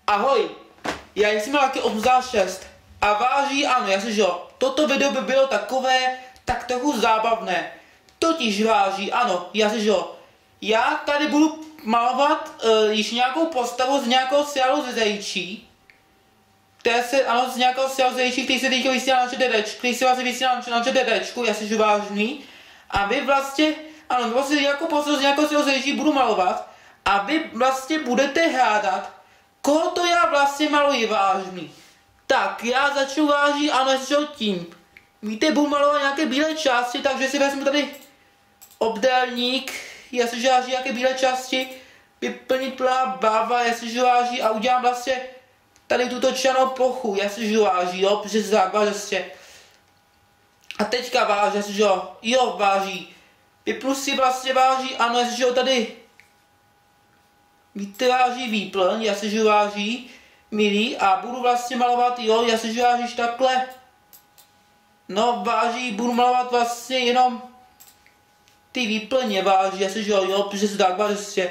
Ahoj, já jsem taky obzvlášť 6 a váží, ano, jasně, že jo, toto video by bylo takové, tak trochu zábavné. Totiž váží, ano, jasně, že jo, já tady budu malovat již nějakou postavu z nějakého seriálu ze Zajíčí, z nějakého seriálu ze Zajíčí, který se teďka vysílá na ČDDčku, který se vlastně vysílá na ČDDčku, jasně, že vážný, a vy vlastně, ano, vlastně nějakou postavu z nějakého seriálu ze Zajíčí budu malovat, a vy vlastně budete hádat, koho to já vlastně maluji, vážný. Tak, já začnu, váží, ano, jestli tím. Víte, budu malovat nějaké bílé části, takže si vezmu tady obdélník, jestliže váží nějaké bílé části, vyplnit plná barva, jestliže váží, a udělám vlastně tady tuto černou plochu, jestliže váží, jo, protože se základ. A teďka váží, jestliže jo, váží. Vypnu si vlastně, váží, ano, jestliže tady víte, váží výplň, jestliže váží, milý, a budu vlastně malovat, jo, jestliže vážíš takhle. No, váží, budu malovat vlastně jenom ty výplně, váží, jestliže jo, protože se tak váží.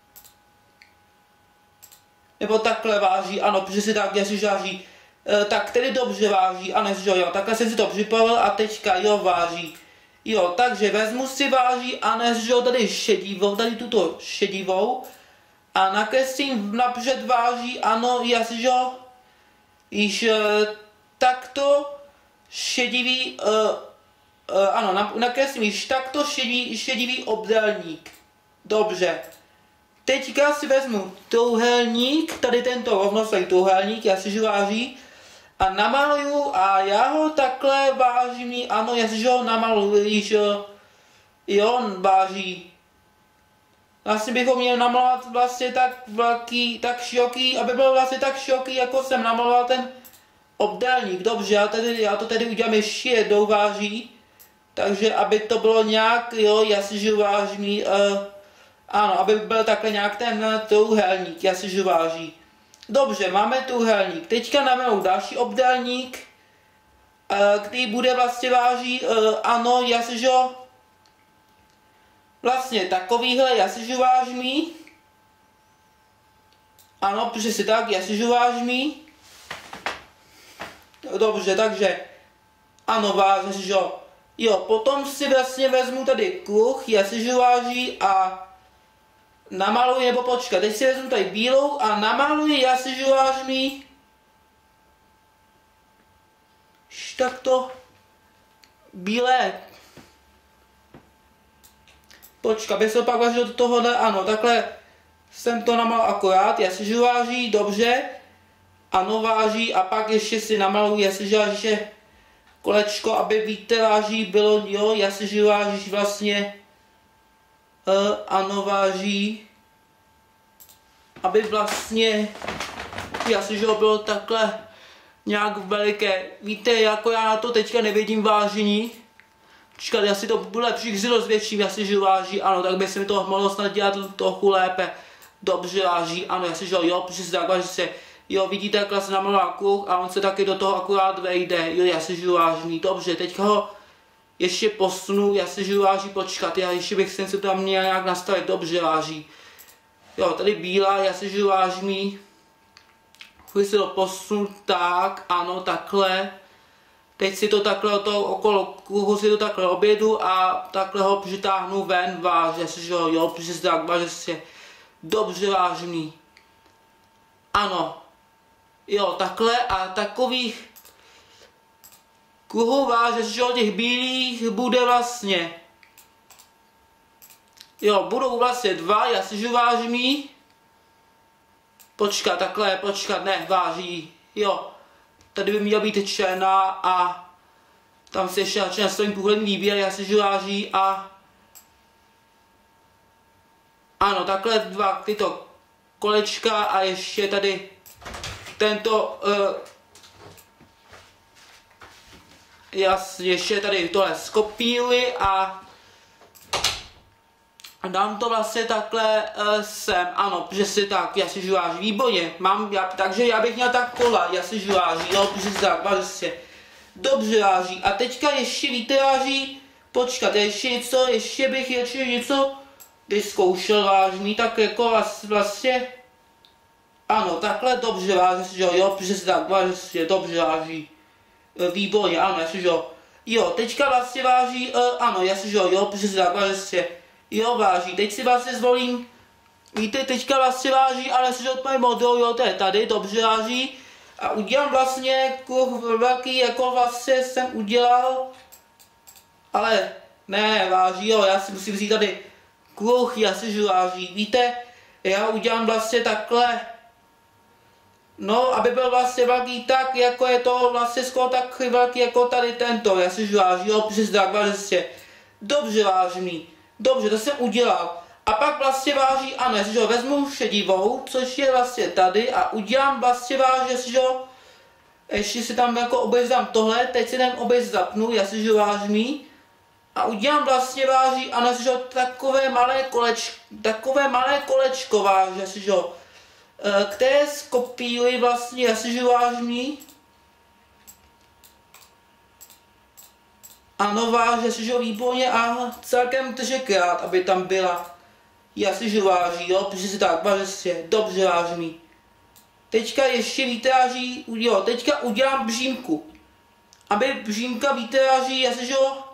Nebo takhle váží, ano, protože si tak, jestliže váží. Tak tedy dobře váží, ano, jestliže jo, takhle jsem si to připravil a teďka, jo, váží. Jo, takže vezmu si, váží, ano, jestliže jo, tady šedivou, tady tuto šedivou. A nakreslím napřed, váží, ano, jestliže jo, již takto šedivý, ano, nakreslím již takto šedivý obdélník. Dobře. Teďka si vezmu trouhelník, tady tento rovnoslej trouhelník, jestliže váží, a namaluju, a já ho takhle vážím, ano, jestliže ho namaluju, již, jo, váží. Vlastně bychom měli namalovat vlastně tak velký, tak široký, aby byl vlastně tak široký, jako jsem namaloval ten obdélník. Dobře, já to tedy udělám ještě jednou, váží. Takže aby to bylo nějak, jo, jestliže váží, ano, aby byl takhle nějak ten trouhelník, jestliže váží. Dobře, máme trouhelník. Teďka namaluju další obdélník, který bude vlastně váží, ano, jestliže vlastně takovýhle, jestliže váží. Ano, přesně tak, jestliže váží. Dobře, takže ano, váží, jo, potom si vlastně vezmu tady kruh, jestliže váží, a namaluji, nebo počkat, teď si vezmu tady bílou a namaluji, jestliže váží. Takto bílé. Počkat, bych se pak vážil do tohohle, ano, takhle jsem to namal akorát, jestliže váží, dobře, ano, váží, a pak ještě si namaluji, jestliže váží kolečko, aby víte, váží, bylo, jo, jestliže vážíš vlastně, ano, váží, aby vlastně, jestliže bylo takhle nějak veliké, víte, jako já na to teďka nevidím vážení. Počkat, já si to bude lepší, když si to zvětším, jestliže váží, ano, tak by se mi to mohlo snad dělat trochu lépe. Dobře váží, ano, jestliže jo, protože si tak váží se, jo, vidíte, jak se namaloval kruh a on se taky do toho akurát vejde, jo, jestliže váží, dobře, teďka ho ještě posunu, jestliže váží, počkat, já ještě bych se tam měl nějak nastavit, dobře váží. Jo, tady bílá, jestliže váží, když se to posunu, tak, ano, takhle. Teď si to takhle okolo kruhu si to takhle objedu a takhle ho přitáhnu ven, váže se, jo, protože se tak váže se dobře vážný. Ano, jo, takhle, a takových kruhů váže se, těch bílých bude vlastně, jo, budou vlastně dva, jestliže vážný. Počkat, takhle, počkat, ne, váží, jo. Tady by měla být černá a tam se ještě na svým průhledný výběr, jestliže váží, a ano, takhle dva tyto kolečka a ještě tady tento, ještě tady tohle skopíruji a dám to vlastně takhle sem, ano, protože si tak, jestliže váží, výborně, takže já bych měl tak kola, jestliže váží, jo, protože si tak, váží, dobře váží, a teďka ještě víte váží, počkat, ještě bych něco vyzkoušel vážný, tak jako vlastně, Ano, takhle dobře váží, jo, přesně tak, váží, dobře váží. Výborně, ano, jestliže jo, teďka vlastně váží, ano, jestliže jo, přesně tak, váží, jo, váží, teď si vlastně zvolím, víte, teďka vlastně váží, ale jestliže od moje model, jo, to je tady, dobře váží, a udělám vlastně kruh velký, jako vlastně jsem udělal, ale ne, váží, jo, já si musím vzít tady kruh, jestliže váží, víte, já udělám vlastně takhle, no, aby byl vlastně velký tak, jako je to vlastně skoro tak velký jako tady tento, já si váží, jo, přes tak, vlastně. Dobře vážný, dobře, to jsem udělal. A pak vlastně váží, ano, jestliže ho vezmu šedivou, což je vlastně tady, a udělám vlastně váží, jestliže ho, ještě si tam jako obejz dám tohle, teď si ten obejz zapnu, jestliže vážný, a udělám vlastně váží, ano, jestliže ho takové malé kolečko váží, jestliže ho, které skopíruji vlastně, jestliže vážný. Ano, váží, jestliže výborně a celkem třikrát, aby tam byla, jestliže váží, jo, protože si tak váží, dobře vážný. Teďka ještě výtráží, jo, teďka udělám břímku. Aby břímka výtráží, jestliže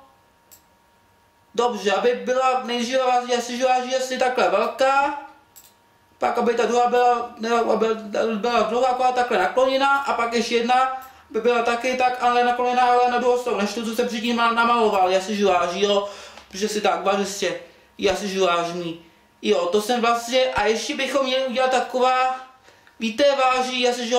dobře, aby byla nejdříve váží, jestliže váží, jestli takhle velká. Pak, aby ta druhá byla druhá takhle nakloněná a pak ještě jedna by byla taky tak, ale nakloněná, ale na druhou stranu, než to, co se předtím namaloval, jestliže váží, jo, protože si tak váží, jestliže vážný. Jo, to jsem vlastně, a ještě bychom měli udělat taková, víte, váží, jestliže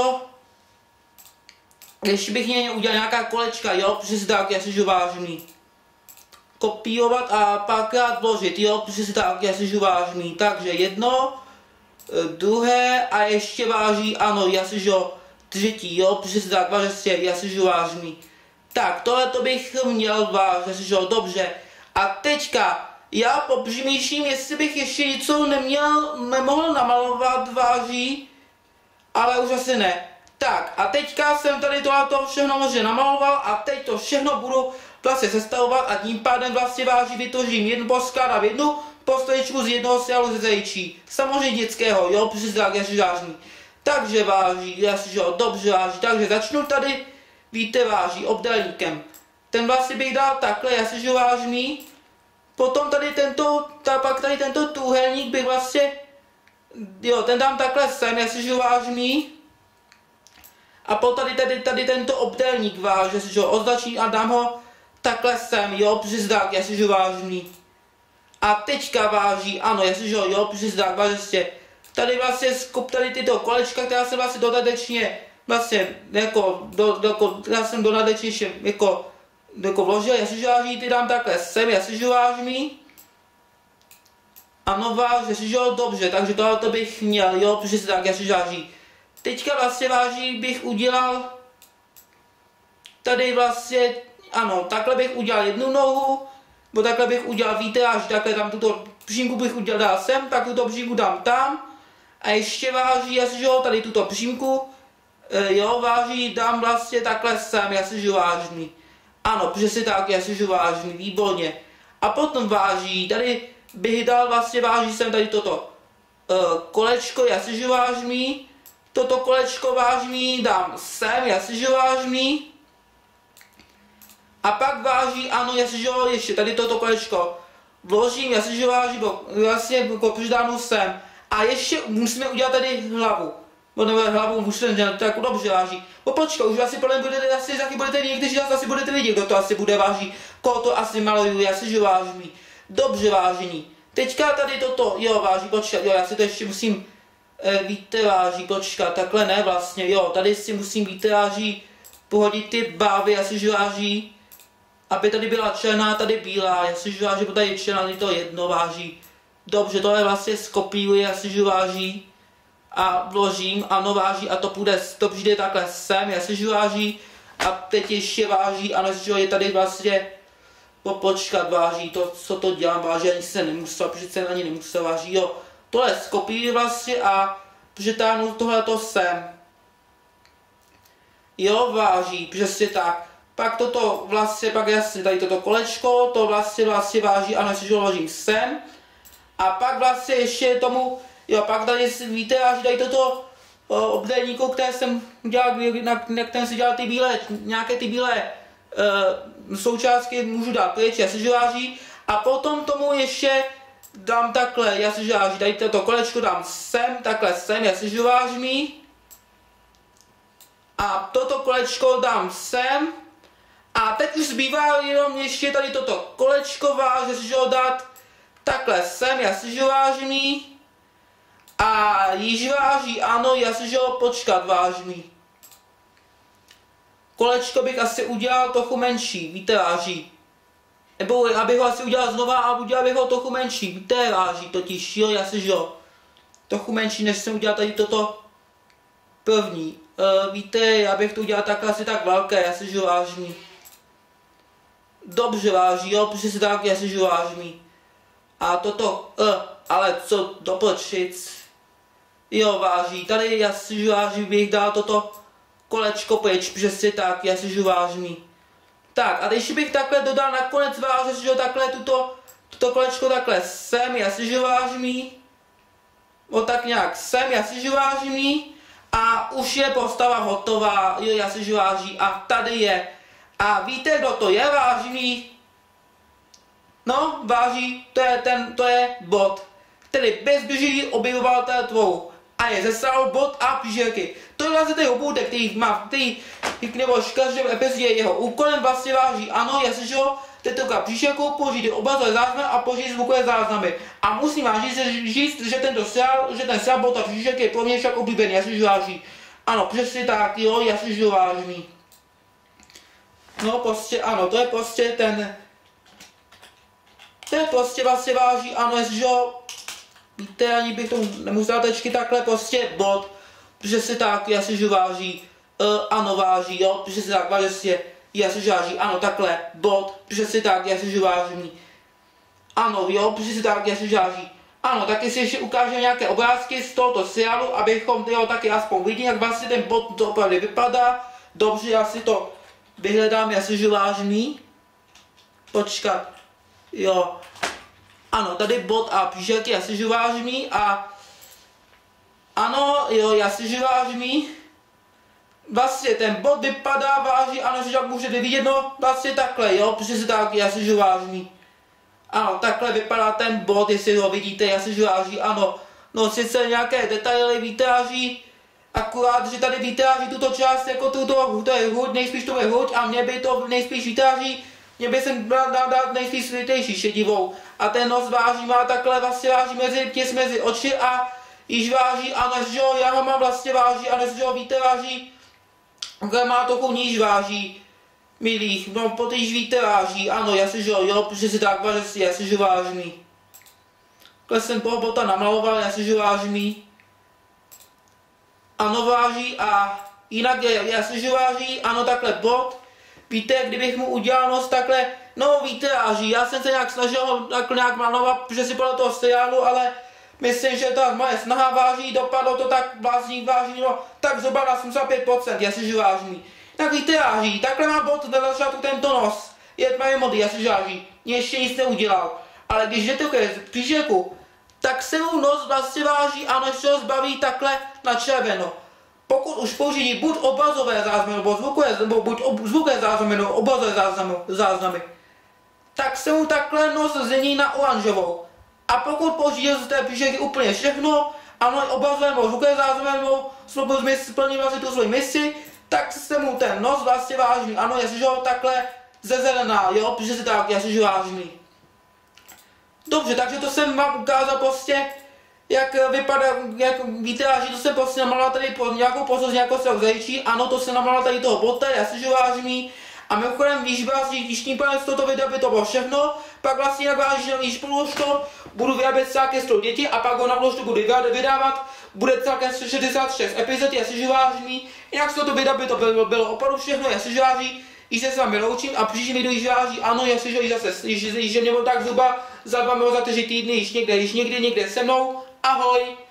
ještě bych měl udělat nějaká kolečka, jo, protože si tak, jestliže vážný. Kopírovat a párkrát vložit, jo, protože si tak, jestliže vážný. Takže jedno, druhé a ještě váží, ano, jestliže třetí, jo, přesně tak, váží, jestliže vážný. Tak, tohle to bych měl vážit, jestliže dobře. A teďka, já popřemýšlím, jestli bych ještě něco nemohl namalovat váží, ale už asi ne. Tak, a teďka jsem tady tohleto všechno možná namaloval a teď to všechno budu vlastně sestavovat a tím pádem vlastně váží vytvořím jednu, poskládám jednu postavičku z jednoho seriálu ze zajíčí. Samozřejmě dětského, jo, protože tak je vážný. Takže váží, jestliže dobře váží, takže začnu tady, víte, váží obdélníkem. Ten vlastně bych dal takhle, jestliže vážný. Potom tady pak tady tento trůhelník bych vlastně, jo, ten dám takhle sem, jestliže vážný. A potom tady tento obdélník váží, jestliže ho označím a dám ho takhle sem, jo, protože tak, jestliže vážný. A teďka váží, ano, jestliže jo, protože tak váží, tady vlastně tady tyto kolečka, která se vlastně dodatečně, vlastně, já jsem dodatečně, jako vložil, jestliže váží, ty dám takhle sem, jestliže vážný. Ano, váží, jestliže dobře, takže tohle bych měl, jo, protože tak, jestliže váží. Teďka vlastně váží bych udělal, tady vlastně, ano, takhle bych udělal jednu nohu, bo takhle bych udělal výtráž, takhle tam tuto přímku bych udělal dál sem, tak tuto přímku dám tam. A ještě váží, jestliže tady tuto přímku, jo, váží, dám vlastně takhle sem, jestliže vážný. Ano, přesně tak, jestliže vážný, výborně. A potom váží, tady bych dal vlastně váží sem tady toto kolečko, jestliže vážný. Toto kolečko vážný dám sem, jestliže vážný. A pak váží, ano, jestliže ještě tady toto kolečko vložím, jestliže váží, vlastně přidánu sem. A ještě musíme udělat tady hlavu. Nebo hlavu musíme dělat, to jako dobře váží. Počkej, už asi podle budete, asi taky budete někteří asi budete vidět, kdo to asi bude váží. Koho to asi maluju, jestliže váží. Dobře vážení. Teďka tady toto, jo, váží, počkat, jo, já si to ještě musím, víte, váží, počkat, takhle ne vlastně, jo, tady si musím, víte, váží, pohodit ty bávy, jestliže váží. Aby tady byla černá, tady bílá, jestliže váží, tady je černá, tady to jedno váží. Dobře, tohle vlastně skopíruji, jestliže váží. A vložím, ano váží, a to přijde takhle sem, jestliže váží. A teď ještě váží, ano, jestliže je tady vlastně, počkat váží, to, co to dělám, váží, ani se nemusel, protože se ani nemusel, váží, jo. Tohle skopíruji vlastně a přitáhnu tohleto sem. Jo, váží, přesně tak. Pak toto vlastně, pak jasně tady toto kolečko, to vlastně váží, ano, jestliže ho vložím sem. A pak vlastně ještě tomu, jo, pak tady víte, až tady toto obdélníku, které jsem dělal, na kterém si dělal ty bílé, nějaké ty bílé součástky můžu dát pryč, jazyžováží. A potom tomu ještě dám takhle jazyžováží, tady toto kolečko dám sem, takhle sem jazyžováží. A toto kolečko dám sem. A teď už zbývá jenom ještě tady toto kolečko váže, že ho dát takhle sem, jazyžováží. A již váží, ano, jazyžo, počkat váží. Kolečko bych asi udělal trochu menší, víte, váží. Nebo abych ho asi udělal znova a udělal bych ho trochu menší, víte, váží totiž, jo, jazyžo. Trochu menší, než jsem udělal tady toto první. Víte, já bych to udělal takhle asi tak velké, jazyžo, váží. Dobře váží, jo, protože si tak jazyžo, váží. A toto, ale co dopočic. Jo, váží, tady jazyžo, váží bych dal toto kolečko pryč, protože si tak jazyžo, váží. Tak a když bych takhle dodal nakonec váže, že takhle tuto kolečko takhle sem, jazyžo, váží. O tak nějak sem, jazyžo, váží. A už je postava hotová, jo, jazyžo, váží. A tady je. A víte, kdo to je, váží? No, váží, to je bod, který bezběžný objevovatel tvou. A je zesral bod a příšerky. To je vlastně ten obůdek, který nebo v každém epizodě jeho úkolem vlastně váží. Ano, jestliže teďka příšerkou použít obrazové záznamy a použít zvukové záznamy. A musím vám říct, že ten seriál bod a příšerky je pro mě však oblíbený, jestliže váží. Ano, přesně tak, jo, jestliže váží. No prostě ano, to je prostě ten... To je prostě vlastně váží, ano, jestliže víte, ani bych tomu nemusel tečky takhle, prostě bod, protože si tak, jestliže váží, ano, váží, jo, protože si tak váží, jestliže váží, ano, takhle, bod, protože si tak, jestliže váží, ano, jo, protože si tak, jestliže váží, ano, taky si ještě ukážeme nějaké obrázky z tohoto seriálu, abychom tyho taky aspoň viděli, jak vlastně ten bod to opravdu vypadá. Dobře, já si to vyhledám, jestliže váží, počkat, jo. Ano, tady bod a příšerky, jestliže váží a ano, jo, jestliže váží. Vlastně ten bod vypadá, váží, ano, že jak můžete vidět, no vlastně takhle, jo, protože se tak, jestliže váží. Ano, takhle vypadá ten bod, jestli ho vidíte, jestliže váží, ano. No sice nějaké detaily vytráží, akurát, že tady vytráží tuto část, jako to je hruď, nejspíš to je hruď a mě by to nejspíš vytráží. Mě by se dát nejspíš světlejší šedivou. A ten nos váží, má takhle vlastně váží mezi oči a již váží, a než ho, já ho mám vlastně váží, a než ho víte váží, kde má trochu níž váží, milých, no potýž víte váží, ano, jestliže jo, protože si tak váží, jestliže váží. Takhle jsem toho bota namaloval, jestliže váží. Ano, váží a jinak je, jestliže váží, ano, takhle bot. Víte, kdybych mu udělal nos takhle, no víte, váží, já jsem se nějak snažil takhle nějak malovat, protože si podle toho seriálu, ale myslím, že ta moje snaha váží, dopadlo to tak blázní váží, no tak zhruba na 75%, jestliže váží. Tak víte, váží, takhle má bod na začátku tento nos, je tmavě modrý, jestliže váží, ještě nic neudělal. Ale když jdete k příšerku, tak se mu nos vlastně váží a než se ho zbaví takhle na červeno. Pokud už použijí buď obrazové záznamy, nebo zvukové záznamy, nebo obrazové záznamy, tak se mu takhle nos změní na oranžovou. A pokud použijí z té příšerky úplně všechno, ano, obrazové nebo zvukové záznamy, nebo splní vlastně tu svoji misi, tak se mu ten nos vlastně váží. Ano, jestliže ho takhle zezelená, jo, protože se tak, jestliže váží. Dobře, takže to jsem vám ukázal prostě, jak vypadá, jak víte, že to jsem prostě namaloval tady nějakou pozornost, nějakou strach zajíčí, ano, to jsem namaloval tady toho bota, jestliže váží. A mimochodem, když tím pádem z tohoto videa by to bylo všechno, pak vlastně jak váží, když to budu vyrábět celkem 100 děti a pak ho na vložku budu vydávat, bude celkem 66 epizod, jestliže váží. Jinak z tohoto videa by to bylo opravdu všechno, jestliže váží. Již se s vámi loučím a příští video již váží, ano, jestliže již mě bylo tak zhruba za 2 nebo za 3 týdny, již někde se mnou. Ahoj!